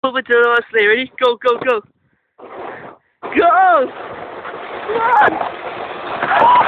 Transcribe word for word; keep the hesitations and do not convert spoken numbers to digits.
over to the sleigh. Ready? Go, go, go. Go! Run!